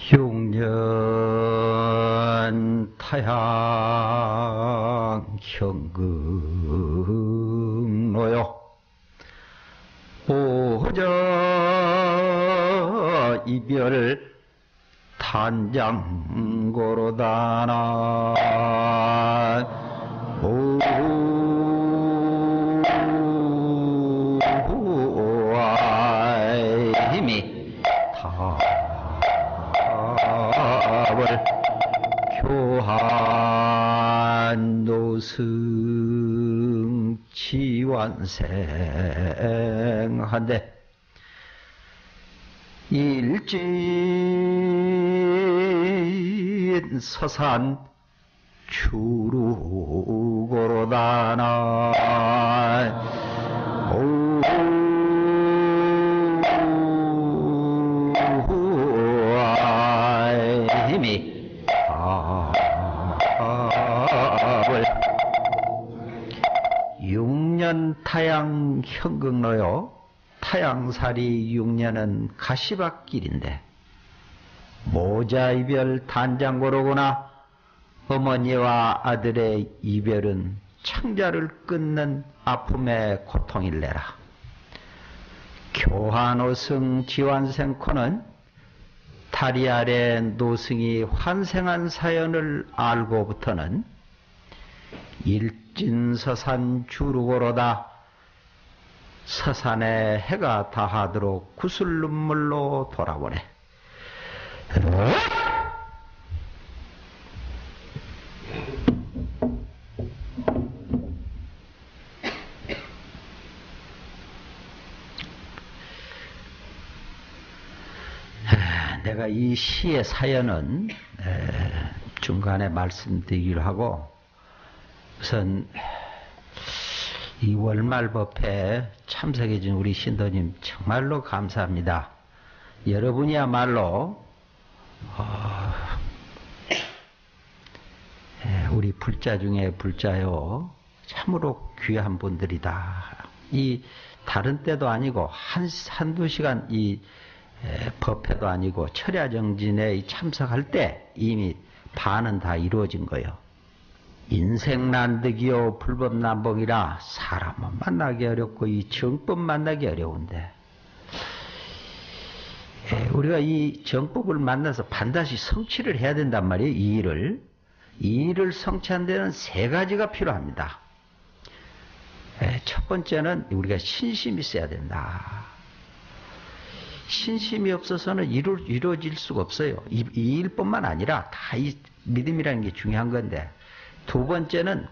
6년 타향 현금노요 오저 이별 탄장고로다나 힘이 답을 교한 노승 치완생한데 일진 서산 주루고로다나 힘이 답을 6년 타양 현극로요. 타양살이 6년은 가시밭길인데 모자 이별 단장고로구나. 어머니와 아들의 이별은 창자를 끊는 아픔의 고통일래라. 교환오승 지완생코는 다리 아래 노승이 환생한 사연을 알고부터는 일진서산 주루고로다. 서산에 해가 다하도록 구슬 눈물로 돌아보네. 내가 이 시의 사연은 중간에 말씀드리기로 하고 우선 이 월말법회에 참석해 준 우리 신도님 정말로 감사합니다. 여러분이야말로 우리 불자 중에 불자요 참으로 귀한 분들이다. 이 다른 때도 아니고 한두 시간 이 법회도 아니고 철야정진에 참석할 때 이미 반은 다 이루어진 거예요. 인생난득이요 불법난복이라 사람은 만나기 어렵고 이 정법 만나기 어려운데 우리가 이 정법을 만나서 반드시 성취를 해야 된단 말이에요. 이 일을 성취한 데는 세 가지가 필요합니다. 첫 번째는 우리가 신심이 있어야 된다. 신심이 없어서는 이루어질 수가 없어요. 이 일뿐만 아니라 다 이 믿음이라는 게 중요한 건데 두 번째는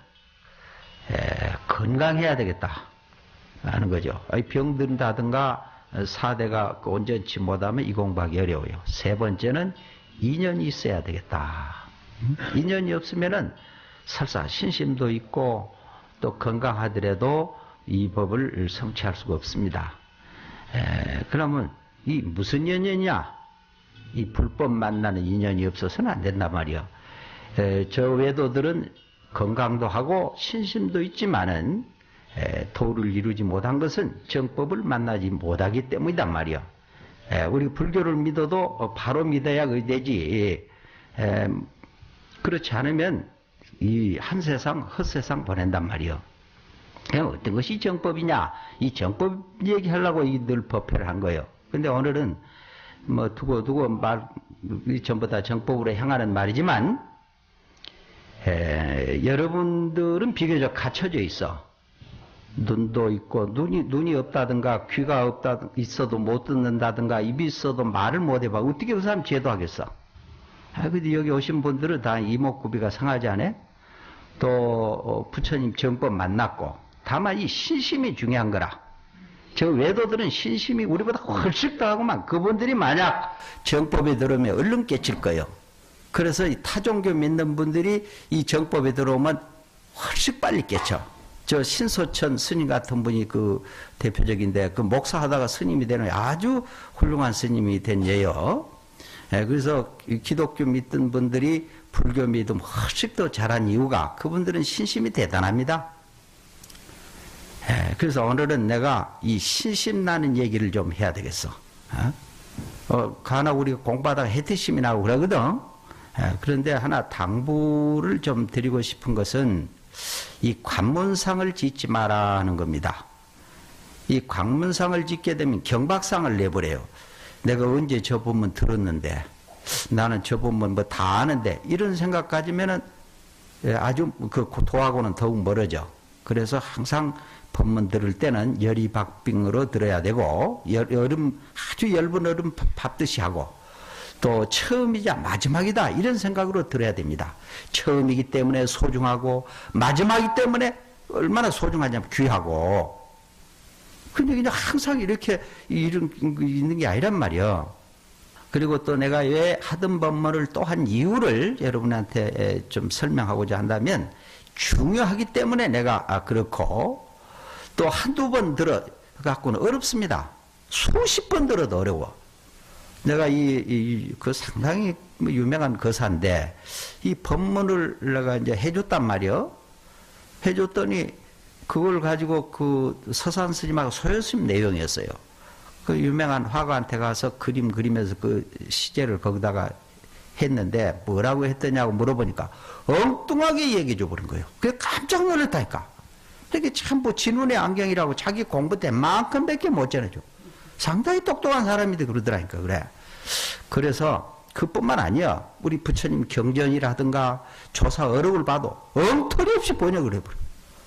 건강해야 되겠다 하는 거죠. 병든다든가 사대가 온전치 못하면 이 공부하기 어려워요. 세 번째는 인연이 있어야 되겠다. 인연이 없으면은 설사 신심도 있고 또 건강하더라도 이 법을 성취할 수가 없습니다. 그러면 이 무슨 인연이냐? 이 불법 만나는 인연이 없어서는 안 된단 말이요. 저 외도들은 건강도 하고 신심도 있지만은 도를 이루지 못한 것은 정법을 만나지 못하기 때문이단 말이요. 우리 불교를 믿어도 바로 믿어야 되지. 그렇지 않으면 이 한 세상 헛세상 보낸단 말이요. 어떤 것이 정법이냐? 이 정법 얘기하려고 늘 법회를 한 거예요. 근데 오늘은 뭐 두고 전부 다 정법으로 향하는 말이지만 여러분들은 비교적 갖춰져 있어. 눈도 있고 눈이 없다든가 귀가 있어도 못 듣는다든가 입이 있어도 말을 못 해봐. 어떻게 그 사람 제도하겠어? 근데 여기 오신 분들은 다 이목구비가 상하지 않아? 또 부처님 정법 만났고 다만 이 신심이 중요한 거라. 저 외도들은 신심이 우리보다 훨씬 더하고만 그분들이 만약 정법에 들어오면 얼른 깨칠 거예요. 그래서 이 타종교 믿는 분들이 이 정법에 들어오면 훨씬 빨리 깨쳐. 저 신소천 스님 같은 분이 그 대표적인데 그 목사하다가 스님이 되는 아주 훌륭한 스님이 된 예요. 그래서 기독교 믿던 분들이 불교 믿음 훨씬 더 잘한 이유가 그분들은 신심이 대단합니다. 그래서 오늘은 내가 이 신심 나는 얘기를 좀 해야 되겠어. 가나 우리가 공부하다가 해태심이 나고 그러거든. 그런데 하나 당부를 좀 드리고 싶은 것은 이 관문상을 짓지 마라 하는 겁니다. 이 관문상을 짓게 되면 경박상을 내버려요. 내가 언제 저 법문 들었는데, 나는 저 법문 뭐 다 아는데, 이런 생각 가지면은 아주 그 도하고는 더욱 멀어져. 그래서 항상 법문 들을 때는 열이박빙으로 들어야 되고, 아주 엷은 얼음 밟듯이 하고, 또 처음이자 마지막이다 이런 생각으로 들어야 됩니다. 처음이기 때문에 소중하고 마지막이기 때문에 얼마나 소중하냐면 귀하고. 근데 그냥 항상 이렇게 있는 게 아니란 말이야. 그리고 또 내가 왜 하던 법문을 또 한 이유를 여러분한테 좀 설명하고자 한다면, 중요하기 때문에 내가 그렇고, 또 한두 번 들어 갖고는 어렵습니다. 수십 번 들어도 어려워. 내가 그 상당히 유명한 거사인데, 이 법문을 내가 이제 해줬단 말이요. 해줬더니, 그걸 가지고 그 서산 스님하고 소요스님 내용이었어요. 그 유명한 화가한테 가서 그림 그리면서 그 시제를 거기다가 했는데, 뭐라고 했더냐고 물어보니까, 엉뚱하게 얘기해 줘버린 거예요. 그게 깜짝 놀랐다니까. 이게 참 뭐 진운의 안경이라고 자기 공부된 만큼밖에 못 전해줘. 상당히 똑똑한 사람인데 그러더라니까. 그래. 그래서 그뿐만 아니야. 우리 부처님 경전이라든가 조사 어록을 봐도 엉터리 없이 번역을 해버려.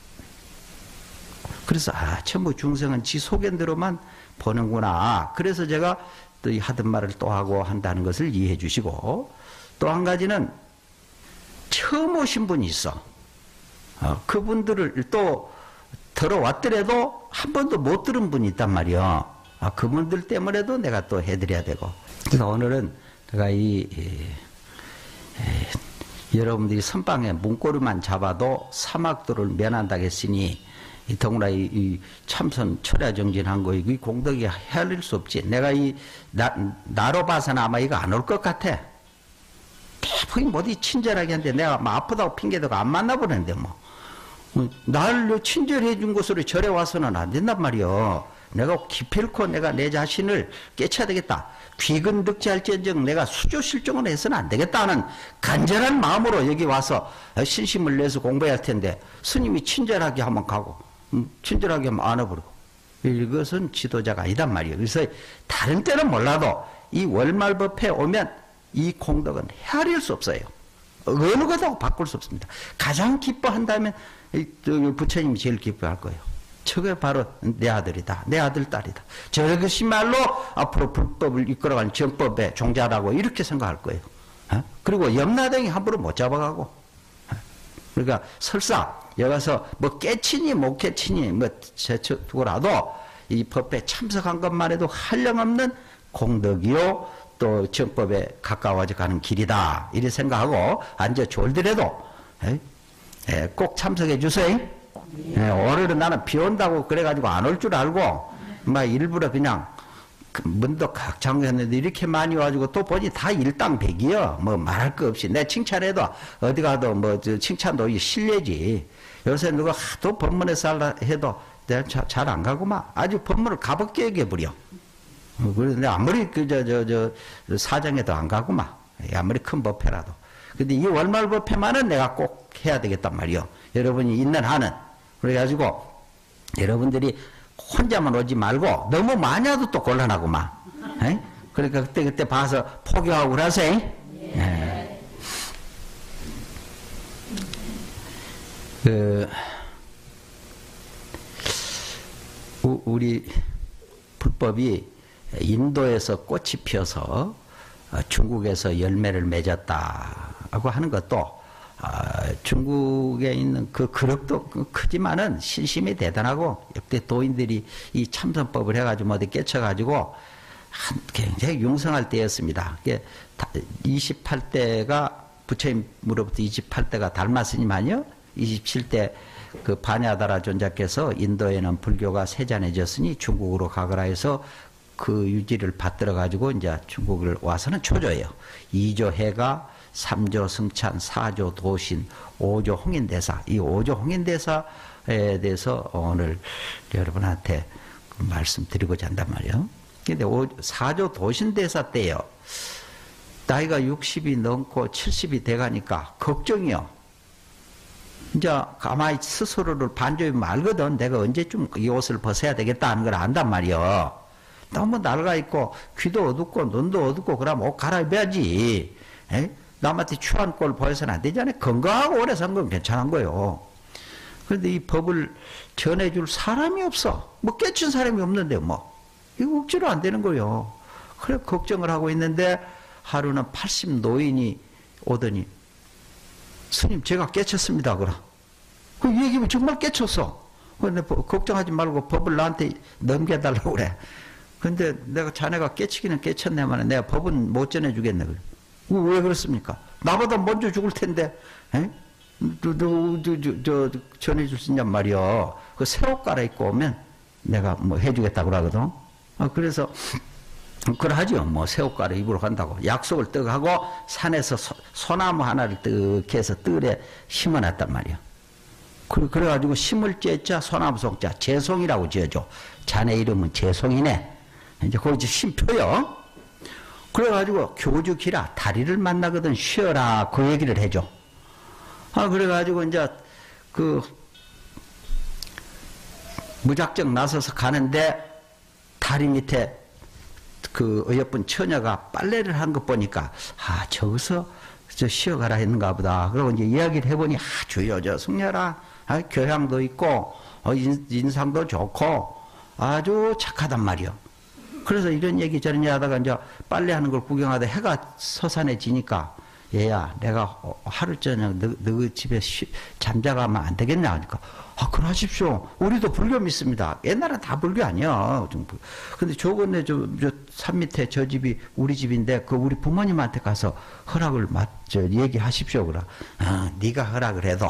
그래서 전부 중생은 지 속엔대로만 보는구나. 그래서 제가 또 이 하던 말을 또 하고 한다는 것을 이해해 주시고, 또 한 가지는 처음 오신 분이 있어. 그분들을 또 들어왔더라도 한 번도 못 들은 분이 있단 말이야. 그분들 때문에도 내가 또 해드려야 되고. 그래서 오늘은 내가 여러분들이 선방에 문고리만 잡아도 사막도를 면한다고 했으니, 더구나 이 참선 철야 정진한 거, 이 공덕이 헤아릴 수 없지. 내가 나로 봐서는 아마 이거 안 올 것 같아. 대부분이 뭐지 친절하게 하는데, 내가 뭐 아프다고 핑계대고 안 만나보는데 뭐. 날 친절해 준 곳으로 절에 와서는 안 된단 말이요. 내가 기필코 내가 내 자신을 깨쳐야 되겠다. 귀근 득지할지언정 내가 수조 실종을 해서는 안 되겠다는 간절한 마음으로 여기 와서 신심을 내서 공부해야 할 텐데, 스님이 친절하게 하면 가고, 친절하게 하면 안 와버리고. 이것은 지도자가 아니단 말이에요. 그래서 다른 때는 몰라도 이 월말법회 오면 이 공덕은 헤아릴 수 없어요. 어느 것하고 바꿀 수 없습니다. 가장 기뻐한다면 부처님이 제일 기뻐할 거예요. 저게 바로 내 아들이다. 내 아들, 딸이다. 저것이말로 앞으로 불법을 이끌어가는 정법의 종자라고 이렇게 생각할 거예요. 그리고 염라댕이 함부로 못 잡아가고. 그러니까 설사 여기 가서 뭐 깨치니 못 깨치니 뭐 제쳐두고라도 이 법에 참석한 것만 해도 한량없는 공덕이요, 또 정법에 가까워져 가는 길이다. 이렇게 생각하고 앉아 졸더라도 꼭 참석해 주세요. 오늘은 나는 비 온다고 그래가지고 안 올 줄 알고 막 일부러 그냥 문도 각 잠겼는데 이렇게 많이 와가지고 또 보니 다 일당백이요. 뭐 말할 거 없이 내 칭찬해도 어디 가도 뭐 칭찬도 실례지. 요새 누가 하도 법문에서 해도 내가 잘 안 가고만 아주 법문을 가볍게 얘기해버려. 그런데 아무리 사정에도 안 가고만, 아무리 큰 법회라도. 근데 이 월말 법회만은 내가 꼭 해야 되겠단 말이요. 여러분이 있는 한은. 그래가지고 여러분들이 혼자만 오지 말고 너무 많이 와도 또 곤란하구만. 그러니까 그때 봐서 포기하고 그러세요. 네. 우리 불법이 인도에서 꽃이 피어서 중국에서 열매를 맺었다고 하는 것도 중국에 있는 그 그릇도 크지만은 신심이 대단하고, 역대 도인들이 이 참선법을 해가지고 어디 깨쳐가지고 굉장히 융성할 때였습니다. 28대가 부처님으로부터 28대가 달마스님아니요, 27대 그 바냐다라 존자께서 인도에는 불교가 세잔해졌으니 중국으로 가거라 해서 그 유지를 받들어 가지고 이제 중국을 와서는 초조해요. 2조 해가, 3조 승찬, 4조 도신, 5조 홍인대사. 이 5조 홍인대사에 대해서 오늘 여러분한테 말씀드리고자 한단 말이에요. 근데 4조 도신대사 때요. 나이가 60이 넘고 70이 돼가니까 걱정이요. 이제 가만히 스스로를 반조하면 알거든. 내가 언제쯤 이 옷을 벗어야 되겠다 하는 걸 안단 말이요. 너무 낡아있고 귀도 어둡고 눈도 어둡고 그러면 옷 갈아입어야지. 에? 남한테 추한 꼴 보여서는 안 되잖아요. 건강하고 오래 산 건 괜찮은 거예요. 그런데 이 법을 전해줄 사람이 없어. 뭐 깨친 사람이 없는데 뭐. 이거 억지로 안 되는 거예요. 그래 걱정을 하고 있는데 하루는 80 노인이 오더니 스님 제가 깨쳤습니다. 그럼. 그 얘기면 정말 깨쳤어. 근데 걱정하지 말고 법을 나한테 넘겨달라고 그래. 근데 내가 자네가 깨치기는 깨쳤네만 내가 법은 못 전해주겠네. 그래. 왜 그렇습니까? 나보다 먼저 죽을 텐데, 에? 전해줄 수 있냔 말이요. 그 새 옷 갈아입고 오면 내가 뭐 해주겠다고 그러거든. 그래서, 그러하죠. 뭐 새 옷 갈아입으러 간다고. 약속을 떡 하고 산에서 소나무 하나를 떡 해서 뜰에 심어놨단 말이야. 그래가지고 심을 째자 소나무 송자 재송이라고 지어줘. 자네 이름은 재송이네. 이제 거기 심표요. 그래가지고 교주기라 다리를 만나거든 쉬어라 그 얘기를 해줘. 그래가지고 이제 그 무작정 나서서 가는데 다리 밑에 그 어여쁜 처녀가 빨래를 한 것 보니까 저기서 저 쉬어가라 했는가 보다. 그러고 이제 이야기를 해보니 주여 저 승려라 교양도 있고 인상도 좋고 아주 착하단 말이요. 그래서 이런 얘기 저런 얘기 하다가 이제 빨래하는 걸 구경하다 해가 서산해지니까 얘야 내가 하루 저녁 너 집에 잠자가면 안 되겠냐 하니까 그러십시오. 우리도 불교 믿습니다. 옛날엔 다 불교 아니야. 근데 저번에 저 산 밑에 저 집이 우리 집인데 그 우리 부모님한테 가서 허락을 얘기하십시오. 그래. 네가 허락을 해도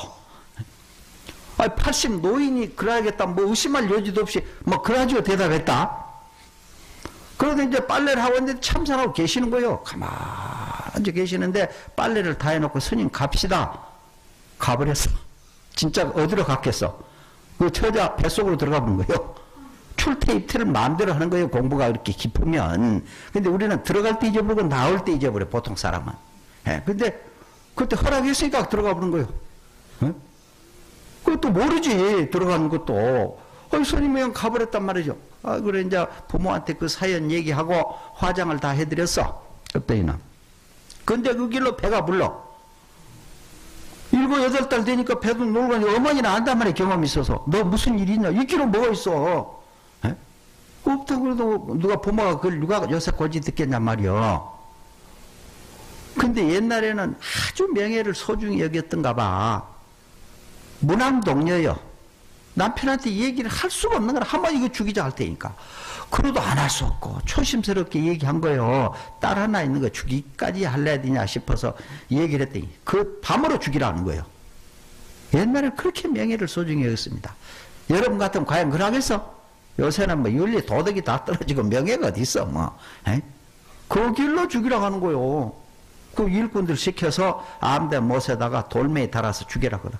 80 노인이 그래야겠다 뭐 의심할 여지도 없이 뭐 그러지요 대답했다. 그러다 이제 빨래를 하고 있는데 참선하고 계시는 거예요. 가만히 계시는데 빨래를 다 해놓고 스님 갑시다. 가버렸어. 진짜 어디로 갔겠어? 그 처자 뱃속으로 들어가 보는 거예요. 출퇴입퇴를 마음대로 하는 거예요. 공부가 그렇게 깊으면. 근데 우리는 들어갈 때 잊어버리고 나올 때 잊어버려. 보통 사람은. 근데 그때 허락했으니까 들어가 보는 거예요. 그것도 모르지. 들어가는 것도. 스님이 그냥 가버렸단 말이죠. 그래, 이제 부모한테 그 사연 얘기하고 화장을 다 해드렸어. 그때는. 근데 그 길로 배가 불러. 7, 8달 되니까 배도 놀고 가니까 어머니는 안단 말이야, 경험이 있어서. 너 무슨 일이 있냐? 이 길은 뭐가 있어? 없다 그래도 누가 부모가 그걸 누가 요새 고지 듣겠냔 말이야. 근데 옛날에는 아주 명예를 소중히 여겼던가 봐. 무남동녀요. 남편한테 얘기를 할 수가 없는 거라. 한번 이거 죽이자 할 테니까. 그래도 안 할 수 없고 초심스럽게 얘기한 거예요. 딸 하나 있는 거 죽이기까지 할래야 되냐 싶어서 얘기를 했더니 그 밤으로 죽이라는 거예요. 옛날에 그렇게 명예를 소중히 여겼습니다. 여러분 같으면 과연 그러겠어? 요새는 뭐 윤리 도덕이 다 떨어지고 명예가 어디 있어 뭐. 그 길로 죽이라고 하는 거예요. 그 일꾼들 시켜서 아무데 못에다가 돌멩이 달아서 죽이라 그래.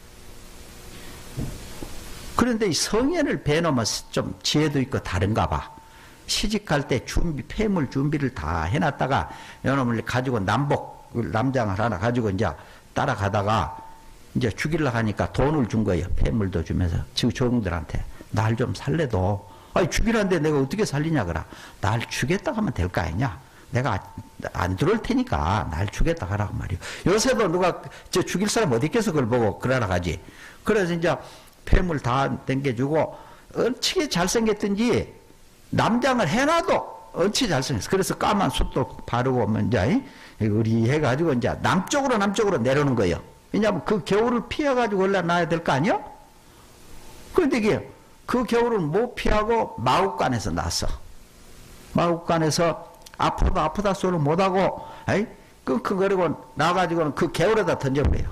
그런데 이 성현을 배놓으면 좀 지혜도 있고 다른가 봐. 시집갈 때 폐물 준비를 다 해놨다가 이놈을 가지고 남장을 하나 가지고 이제 따라가다가 이제 죽이려고 하니까 돈을 준 거예요. 폐물도 주면서 지금 조공들한테 날 좀 살래도 죽이라는데 내가 어떻게 살리냐 그라. 날 죽였다 하면 될 거 아니냐. 내가 안 들어올 테니까 날 죽였다 하라고 말이요. 요새도 누가 저 죽일 사람 어디 있겠어 그걸 보고 그러라 가지. 그래서 이제 폐물 다 땡겨주고 얼치게 잘생겼든지 남장을 해놔도 얼치 잘생겼어. 그래서 까만 숯도 바르고 이제 의리해가지고 이제 남쪽으로 내려오는 거예요. 왜냐하면 그 겨울을 피해가지고 올라놔야 될 거 아니야? 그런데 이게 그 겨울을 못 피하고 마국간에서 났어. 마국간에서 아프다 소리 못하고 끙끙거리고 나가지고는 그 겨울에다 던져버려요.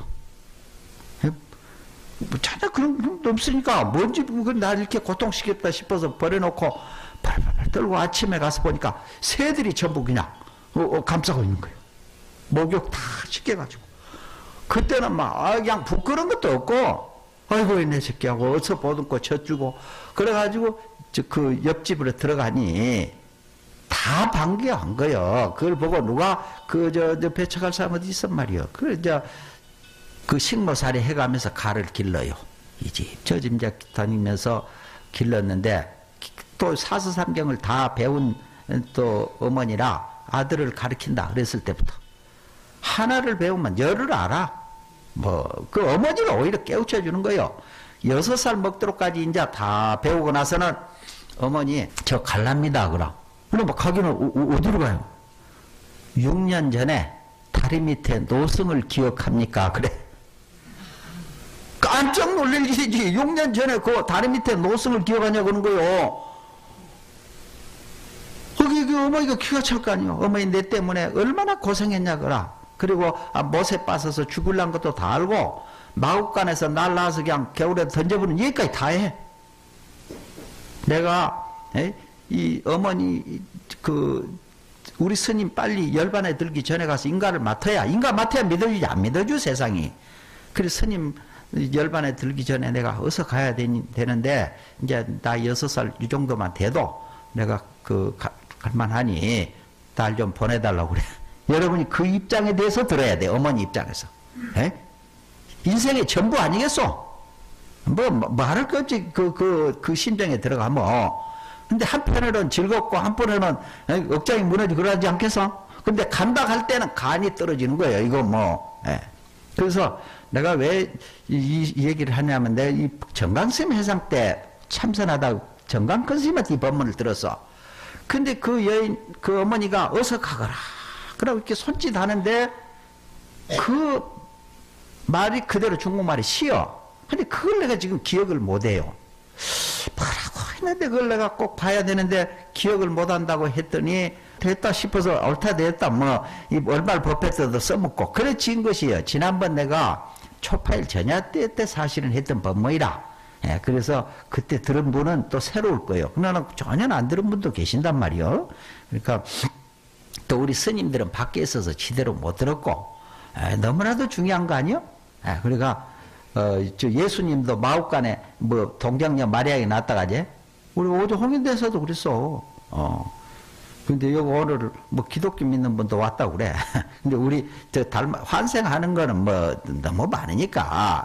전혀 그런 게 없으니까 뭔지 날 이렇게 고통시켰다 싶어서 버려놓고 팔팔 떨고 아침에 가서 보니까 새들이 전부 그냥 감싸고 있는 거예요. 목욕 다 시켜가지고. 그때는 막 그냥 부끄러운 것도 없고 아이고 내 새끼하고 어서 보듬고 젖주고 그래가지고 그 옆집으로 들어가니 다 반겨한 거요. 그걸 보고 누가 저 배척할 사람 어디 있단 말이요. 그래 이제 그 식모살이 해가면서 가를 길러요. 이 집 저 집 이제 다니면서 길렀는데 또 사서삼경을 다 배운 또 어머니라 아들을 가르친다 그랬을 때부터 하나를 배우면 열을 알아. 뭐 그 어머니가 오히려 깨우쳐 주는 거예요. 6살 먹도록까지 이제 다 배우고 나서는 어머니 저 갈랍니다 그럼. 그럼 뭐 가기는 어디로 가요? 6년 전에 다리 밑에 노승을 기억합니까? 그래. 깜짝 놀랄 일이지. 6년 전에 그 다리 밑에 노승을 기억하냐고 그러는 거요. 거기 그 어머니가 기가 찰 거 아니요. 어머니 내 때문에 얼마나 고생했냐 그라. 그리고 못에 빠져서 죽을란 것도 다 알고 마국간에서 날 낳아서 그냥 겨울에 던져버리는 얘기까지 다 해. 내가 이 어머니 우리 스님 빨리 열반에 들기 전에 가서 인가 맡아야 믿어주지 안 믿어주 세상이. 그래서 스님 열반에 들기 전에 내가 어서 가야 되는데 이제 나 6살 이 정도만 돼도 내가 갈만하니 딸 좀 보내달라고 그래. 여러분이 그 입장에 대해서 들어야 돼. 어머니 입장에서. 인생의 전부 아니겠어? 뭐 말할 거 없지. 그 심정에 들어가면. 근데 한편으로는 즐겁고 한편으로는 억장이 무너지고 그러지 않겠어? 근데 간다 할 때는 간이 떨어지는 거예요. 이거 뭐. 그래서 내가 왜 이 얘기를 하냐면 내가 이 정강스님 회상 때 참선하다 정강큰 스님한테 이 법문을 들었어. 근데 그 여인, 그 어머니가 어서 가거라. 그러고 이렇게 손짓 하는데 그 말이 그대로 중국말이 시여. 근데 그걸 내가 지금 기억을 못 해요. 뭐라고 했는데 그걸 내가 꼭 봐야 되는데 기억을 못 한다고 했더니 됐다 싶어서 옳다 됐다 뭐 이 얼발 법회에도 써먹고 그래 지은 것이에요. 지난번 내가 초파일 전야 때 사실은 했던 법문이라. 그래서 그때 들은 분은 또 새로울 거예요. 그러나 전혀 안 들은 분도 계신단 말이요. 그러니까 또 우리 스님들은 밖에 있어서 제대로 못 들었고 너무나도 중요한 거 아니요? 그러니까 저 예수님도 마옥간에 뭐 동정녀 마리아에 낳았다가지 우리 오조 홍인대에서도 그랬어. 근데 여기 오늘 뭐 기독교 믿는 분도 왔다고 그래. 근데 우리 저 환생하는 거는 뭐 너무 많으니까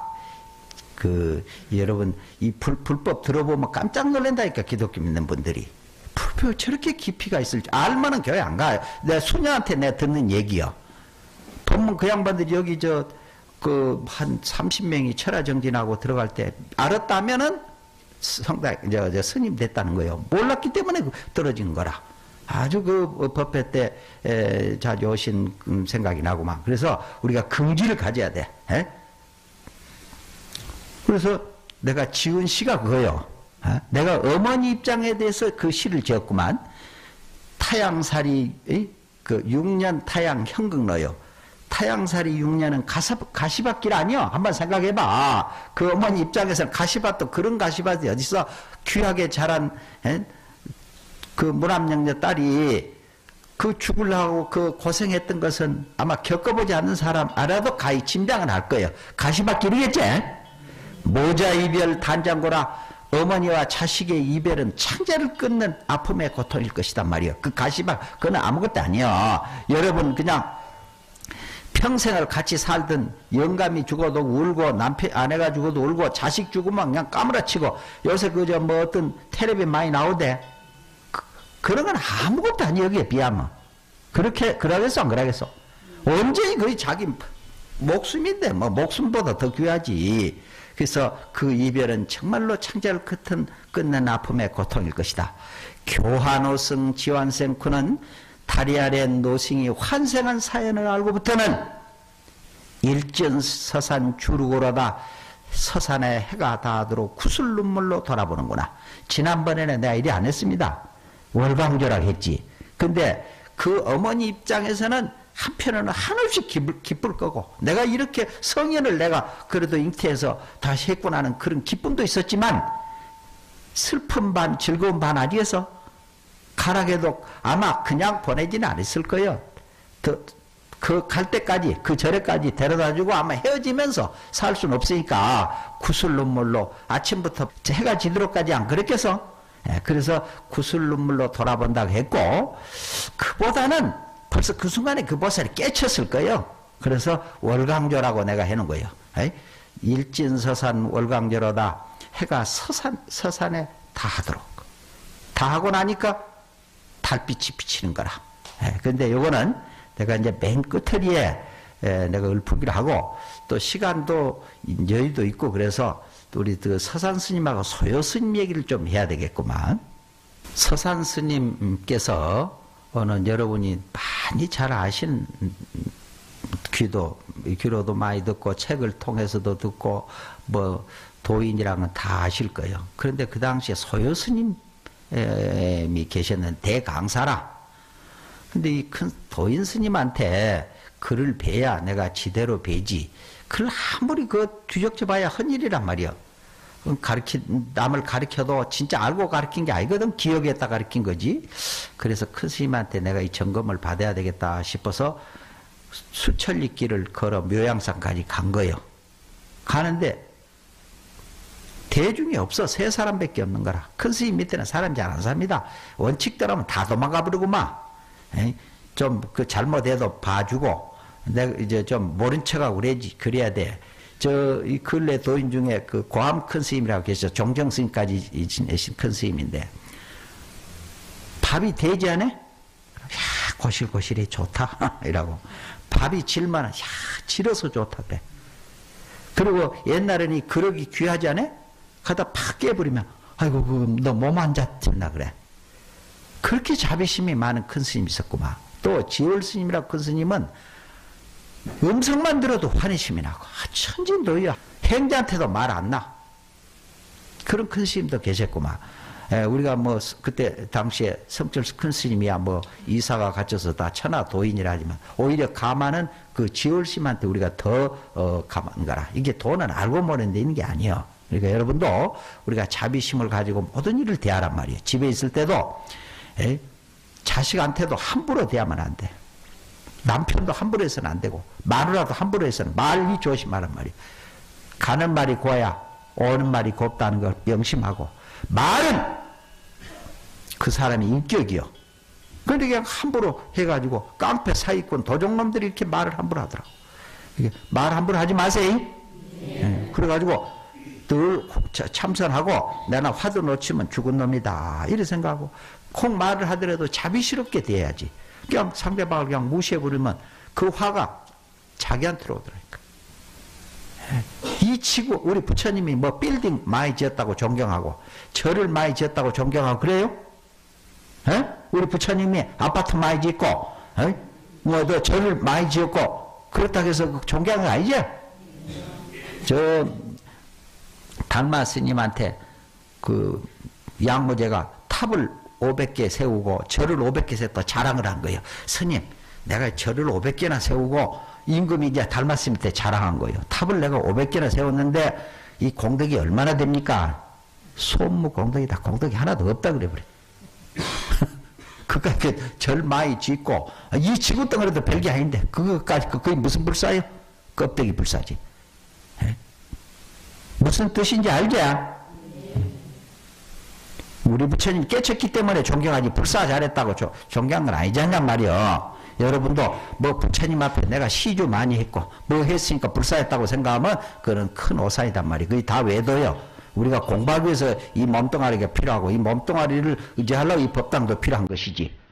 여러분 이 불법 들어보면 깜짝 놀란다니까 기독교 믿는 분들이. 불법 저렇게 깊이가 있을지 알면은 교회 안 가요. 내가 수녀한테 내가 듣는 얘기요. 법문 그 양반들이 여기 한 30명이 철화정진하고 들어갈 때 알았다면은 성당 스님 됐다는 거예요. 몰랐기 때문에 떨어진 거라. 아주 그 법회 때 자주 오신 생각이 나고만. 그래서 우리가 긍지를 가져야 돼. 그래서 내가 지은 시가 그거요. 내가 어머니 입장에 대해서 그 시를 지었구만. 타양살이 그 6년 타양 현극로요. 타양살이 6년은 가시밭길 아니요. 한번 생각해봐. 그 어머니 입장에서는 가시밭도 그런 가시밭이 어디서 귀하게 자란 그 무람영녀 딸이 그 죽으려고 그 고생했던 것은 아마 겪어보지 않는 사람 알아도 가히 짐작은 할 거예요. 가시밭길이겠지? 모자 이별 단장고라. 어머니와 자식의 이별은 창자를 끊는 아픔의 고통일 것이단 말이에요. 그 가시밭 그건 아무것도 아니에요. 여러분 그냥 평생을 같이 살던 영감이 죽어도 울고 아내가 죽어도 울고 자식 죽으면 그냥 까무라치고 요새 그저 뭐 어떤 텔레비 많이 나오대. 그런 건 아무것도 아니에요. 여기에 비하면. 그러겠어 안 그러겠어? 언제 거의 자기 목숨인데 뭐 목숨보다 더 귀하지. 그래서 그 이별은 정말로 창자를 끊는 아픔의 고통일 것이다. 교환오승 지환생쿠는 다리 아래 노승이 환생한 사연을 알고부터는 일전서산 주르고라다 서산에 해가 닿도록 구슬 눈물로 돌아보는구나. 지난번에는 내가 이리 안 했습니다. 월광조락 했지. 근데 그 어머니 입장에서는 한편으로는 한없이 기쁠 거고 내가 이렇게 성현을 내가 그래도 잉태해서 다시 했구나는 그런 기쁨도 있었지만 슬픔 반 즐거움 반 아니겠어? 가락에도 아마 그냥 보내지는 않았을 거예요. 그 갈 때까지 그 절에까지 데려다주고 아마 헤어지면서 살 수는 없으니까 구슬 눈물로 아침부터 해가 지도록까지 안 그랬겠어? 그래서 구슬 눈물로 돌아본다고 했고, 그보다는 벌써 그 순간에 그 보살이 깨쳤을 거예요. 그래서 월강조라고 내가 해놓은 거예요. 일진서산 월강조로다. 해가 서산에 다 하도록. 다 하고 나니까 달빛이 비치는 거라. 그런데 요거는 내가 이제 맨 끝에 내가 읊기로 하고, 또 시간도 여유도 있고, 그래서 우리 그 서산 스님하고 소요 스님 얘기를 좀 해야 되겠구만. 서산 스님께서 여러분이 많이 잘 아시는 귀로도 많이 듣고 책을 통해서도 듣고 뭐 도인이랑은 다 아실 거예요. 그런데 그 당시에 소요 스님이 계셨는 대강사라. 근데 이 큰 도인 스님한테 글을 배야 내가 지대로 배지. 글을 아무리 그 뒤적지 봐야 헌일이란 말이야. 남을 가르쳐도 진짜 알고 가르친 게 아니거든. 기억에다 가르친 거지. 그래서 큰 스님한테 내가 이 점검을 받아야 되겠다 싶어서 수천리 길을 걸어 묘양산까지 간 거예요. 가는데 대중이 없어. 3사람밖에 없는 거라. 큰 스님 밑에는 사람이 잘 안 삽니다. 원칙대로면 다 도망가 버리고만. 좀 그 잘못해도 봐주고, 내가 이제 좀 모른 척하고 그래야 돼. 이 근래 도인 중에 그 고암 큰 스님이라고 계셔. 종정 스님까지 지내신 큰 스님인데, 밥이 되지 않아? 야, 고실고실이 좋다. 이라고. 밥이 질만한, 야, 질어서 좋다. 그래. 그리고 옛날에는 이 그릇이 귀하지 않아? 가다 팍 깨버리면, 아이고, 너 몸 안 잤나 그래. 그렇게 자비심이 많은 큰 스님이 있었구만. 또 지월 스님이라고 큰 스님은 음성만 들어도 환희심이 나고, 천진도야. 행자한테도 말 안 나. 그런 큰 스님도 계셨구만. 우리가 뭐 그때 당시에 성철 큰 스님이야 뭐 이사가 갇혀서 다 천하 도인이라 하지만, 오히려 가만은 그 지월 스님한테 우리가 더 가만 가라. 이게 돈은 알고 모르는 데 있는 게 아니에요. 그러니까 여러분도 우리가 자비심을 가지고 모든 일을 대하란 말이에요. 집에 있을 때도 자식한테도 함부로 대하면 안 돼. 남편도 함부로 해서는 안 되고, 마누라도 함부로 해서는 말이 조심하란 말이에요. 가는 말이 고야 오는 말이 곱다는 걸 명심하고, 말은 그 사람이 인격이요. 그런데 그냥 함부로 해가지고 깡패 사기꾼 도적놈들이 이렇게 말을 함부로 하더라고. 말 함부로 하지 마세요. 그래가지고 늘 참선하고, 내가 화두 놓치면 죽은 놈이다 이래 생각하고, 콩 말을 하더라도 자비스럽게 대해야지. 그냥 상대방을 그냥 무시해버리면 그 화가 자기한테로 오더라니까. 이 치고 우리 부처님이 뭐 빌딩 많이 지었다고 존경하고, 절을 많이 지었다고 존경하고 그래요? 우리 부처님이 아파트 많이 짓고, 뭐 또 절을 많이 지었고 그렇다고 해서 존경한 거 아니죠? 저 달마 스님한테 그 양무제가 탑을 500개 세우고 절을 500개 세웠다 자랑을 한 거예요. 스님, 내가 절을 500개나 세우고, 임금이 이제 달마 스님한테 자랑한 거예요. 탑을 내가 500개나 세웠는데 이 공덕이 얼마나 됩니까? 소무 공덕이다. 공덕이 하나도 없다 그래 버려. 그까지 절 많이 짓고, 이 지구덩어리도 별게 아닌데 그거까지, 그게 무슨 불사예요? 껍데기 불사지. 무슨 뜻인지 알지? 우리 부처님 깨쳤기 때문에 존경하지, 불사 잘했다고 존경한 건 아니잖냔 말이요. 여러분도 뭐 부처님 앞에 내가 시주 많이 했고 뭐 했으니까 불사했다고 생각하면 그건 큰 오산이단 말이에요. 그게 다 외도요. 우리가 공부하기 위해서 이 몸뚱아리가 필요하고, 이 몸뚱아리를 의지하려고 이 법당도 필요한 것이지.